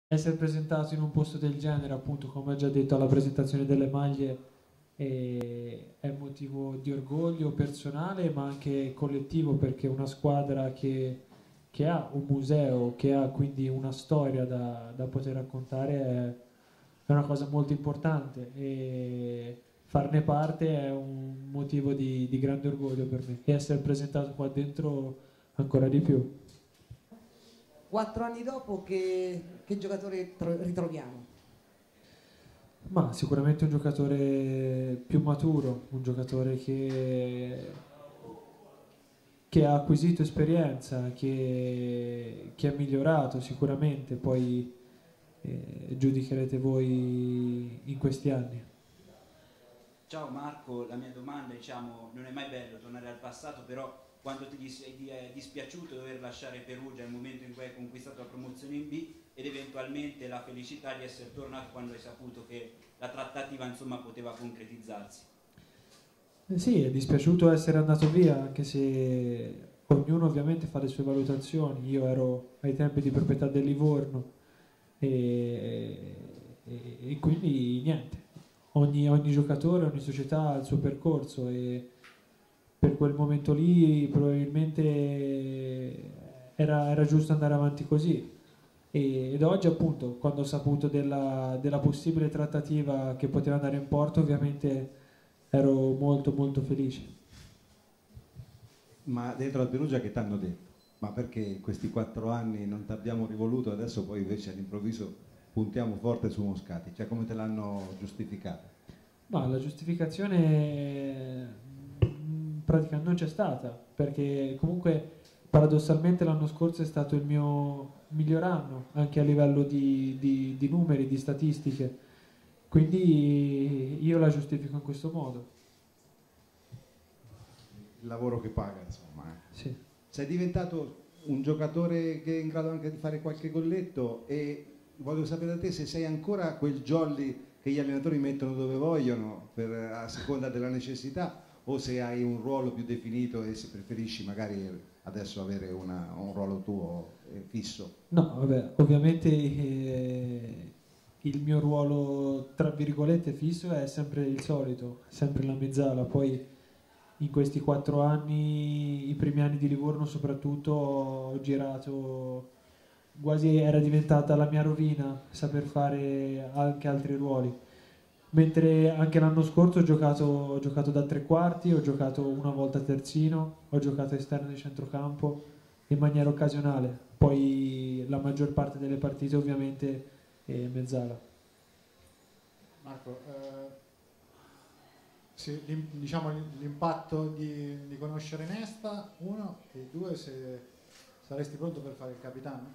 essere presentato in un posto del genere, appunto, come ho già detto alla presentazione delle maglie, è motivo di orgoglio personale, ma anche collettivo, perché una squadra che ha un museo, che ha quindi una storia da poter raccontare, è una cosa molto importante e farne parte è un motivo di grande orgoglio per me e essere presentato qua dentro ancora di più. 4 anni dopo che giocatore ritroviamo? Ma sicuramente un giocatore più maturo, un giocatore che ha acquisito esperienza, che è migliorato sicuramente, poi giudicherete voi in questi anni. Ciao Marco, la mia domanda, diciamo, non è mai bello tornare al passato, però quando è dispiaciuto dover lasciare Perugia nel momento in cui hai conquistato la promozione in B ed eventualmente la felicità di essere tornato quando hai saputo che la trattativa insomma poteva concretizzarsi. Sì, è dispiaciuto essere andato via, anche se ognuno ovviamente fa le sue valutazioni. Io ero ai tempi di proprietà del Livorno e quindi niente. Ogni giocatore, ogni società ha il suo percorso e per quel momento lì probabilmente era giusto andare avanti così. Ed oggi appunto, quando ho saputo della possibile trattativa che poteva andare in porto, ovviamente ero molto molto felice. Ma dentro al Perugia che ti hanno detto? Ma perché in questi 4 anni non ti abbiamo rivoluto, adesso poi invece all'improvviso puntiamo forte su Moscati? Cioè come te l'hanno giustificata? Ma la giustificazione in pratica non c'è stata, perché comunque paradossalmente l'anno scorso è stato il mio miglior anno, anche a livello di numeri, di statistiche, quindi io la giustifico in questo modo. Il lavoro che paga, insomma. Sì. Sei diventato un giocatore che è in grado anche di fare qualche golletto e voglio sapere da te se sei ancora quel jolly che gli allenatori mettono dove vogliono a seconda della necessità o se hai un ruolo più definito e se preferisci magari adesso avere un ruolo tuo fisso. No, vabbè, ovviamente il mio ruolo, tra virgolette, fisso è sempre il solito, sempre la mezzala. Poi in questi 4 anni, i primi anni di Livorno soprattutto, ho girato, quasi era diventata la mia rovina saper fare anche altri ruoli. Mentre anche l'anno scorso ho giocato da tre quarti, ho giocato una volta terzino, ho giocato esterno di centrocampo in maniera occasionale, poi la maggior parte delle partite ovviamente è mezzala. Marco, diciamo l'impatto di conoscere Nesta, uno, e due, se saresti pronto per fare il capitano?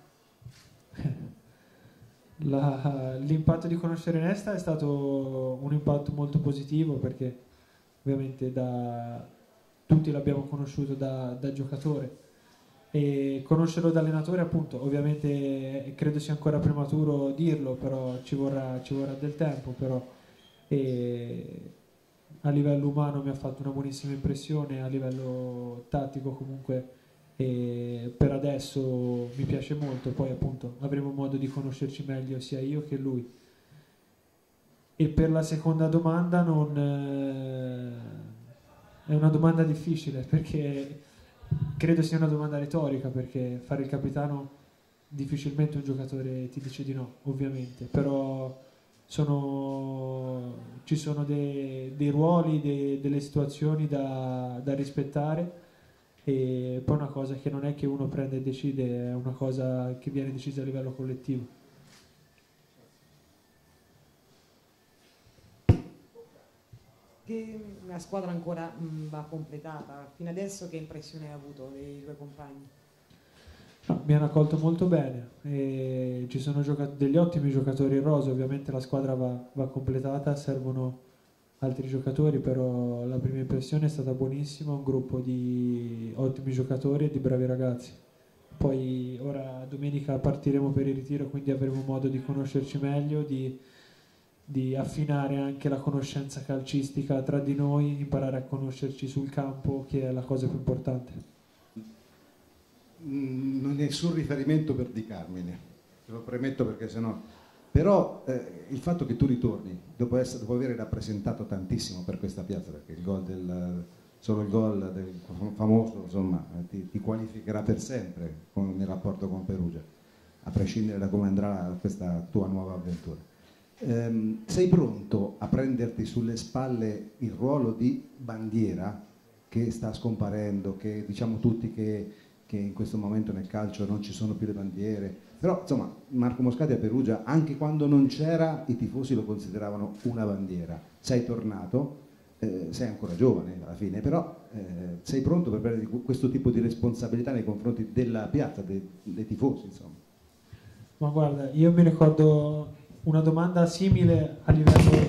L'impatto di conoscere Nesta è stato un impatto molto positivo perché ovviamente tutti l'abbiamo conosciuto da giocatore e conoscerlo da allenatore appunto ovviamente credo sia ancora prematuro dirlo, però ci vorrà del tempo, però e a livello umano mi ha fatto una buonissima impressione, a livello tattico comunque e per adesso mi piace molto, poi appunto avremo modo di conoscerci meglio sia io che lui. E per la seconda domanda è una domanda difficile perché credo sia una domanda retorica perché fare il capitano difficilmente un giocatore ti dice di no, ovviamente, però ci sono dei ruoli, delle situazioni da rispettare e poi una cosa che non è che uno prende e decide, è una cosa che viene decisa a livello collettivo. Che la squadra ancora va completata. Fino adesso che impressione hai avuto dei tuoi compagni? No, mi hanno accolto molto bene, e ci sono degli ottimi giocatori in rosa, ovviamente la squadra va completata, servono altri giocatori, però la prima impressione è stata buonissima, un gruppo di ottimi giocatori e di bravi ragazzi. Poi ora domenica partiremo per il ritiro, quindi avremo modo di conoscerci meglio, di affinare anche la conoscenza calcistica tra di noi, imparare a conoscerci sul campo, che è la cosa più importante. Nessun riferimento per Di Carmine. te lo premetto perché sennò. Però il fatto che tu ritorni dopo aver rappresentato tantissimo per questa piazza, perché solo il gol del famoso, insomma, ti qualificherà per sempre nel rapporto con Perugia, a prescindere da come andrà questa tua nuova avventura. Sei pronto a prenderti sulle spalle il ruolo di bandiera che sta scomparendo, che diciamo tutti che in questo momento nel calcio non ci sono più le bandiere, però insomma Marco Moscati a Perugia anche quando non c'era i tifosi lo consideravano una bandiera. Sei tornato, sei ancora giovane alla fine, però sei pronto per prendere questo tipo di responsabilità nei confronti della piazza, dei tifosi, insomma. Ma guarda, io mi ricordo una domanda simile a livello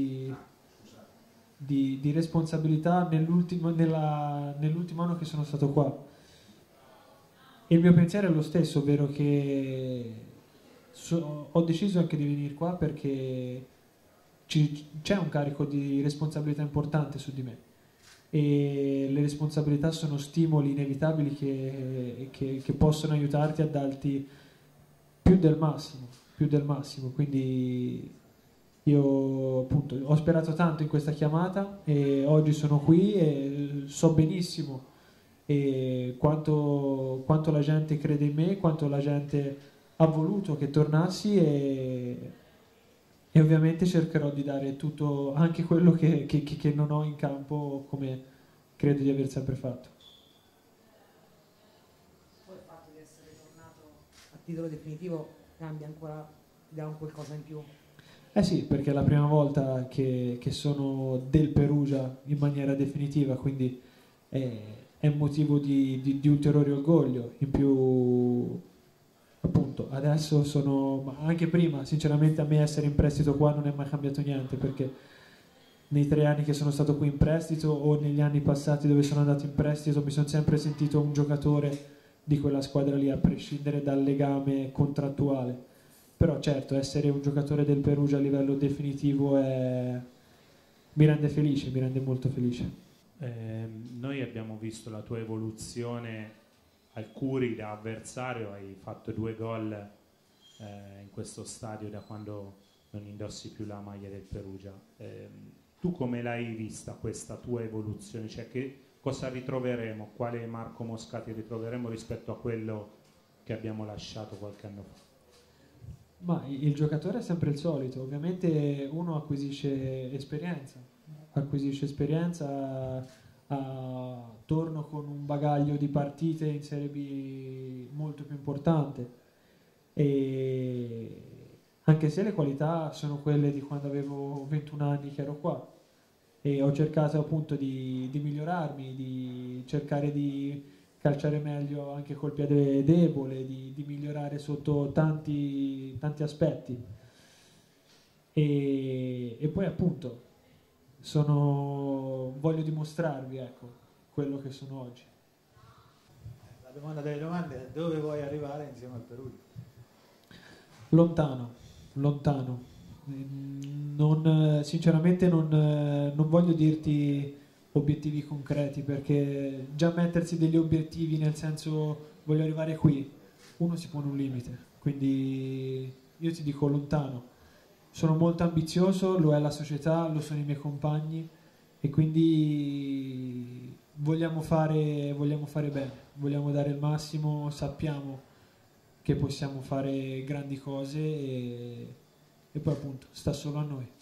di responsabilità nell'ultimo anno che sono stato qua. Il mio pensiero è lo stesso, ovvero che ho deciso anche di venire qua perché c'è un carico di responsabilità importante su di me e le responsabilità sono stimoli inevitabili che possono aiutarti a darti più del massimo, quindi io appunto ho sperato tanto in questa chiamata e oggi sono qui e so benissimo quanto la gente crede in me, quanto la gente ha voluto che tornassi e ovviamente cercherò di dare tutto, anche quello che non ho in campo, come credo di aver sempre fatto. Poi il fatto di essere tornato a titolo definitivo cambia ancora, ti dà un qualcosa in più. Eh sì, perché è la prima volta che sono del Perugia in maniera definitiva, quindi è un motivo di ulteriore orgoglio. In più, appunto, adesso ma anche prima, sinceramente a me essere in prestito qua non è mai cambiato niente, perché nei 3 anni che sono stato qui in prestito o negli anni passati dove sono andato in prestito mi sono sempre sentito un giocatore di quella squadra lì, a prescindere dal legame contrattuale. Però certo, essere un giocatore del Perugia a livello definitivo mi rende felice, mi rende molto felice. Noi abbiamo visto la tua evoluzione al Curi da avversario, hai fatto 2 gol in questo stadio da quando non indossi più la maglia del Perugia. Tu come l'hai vista questa tua evoluzione? Cioè, cosa ritroveremo? Quale Marco Moscati ritroveremo rispetto a quello che abbiamo lasciato qualche anno fa? Ma il giocatore è sempre il solito, ovviamente uno acquisisce esperienza, torno con un bagaglio di partite in Serie B molto più importante, e anche se le qualità sono quelle di quando avevo 21 anni che ero qua, e ho cercato appunto di migliorarmi, di cercare di calciare meglio anche col piede debole, di migliorare sotto tanti aspetti, e poi appunto voglio dimostrarvi, ecco, quello che sono oggi. La domanda delle domande è: dove vuoi arrivare insieme al Perugia? Lontano. Sinceramente non voglio dirti obiettivi concreti, perché già mettersi degli obiettivi nel senso voglio arrivare qui, uno si pone un limite, quindi io ti dico lontano. Sono molto ambizioso, lo è la società, lo sono i miei compagni, e quindi vogliamo fare bene, vogliamo dare il massimo, sappiamo che possiamo fare grandi cose, e poi appunto sta solo a noi.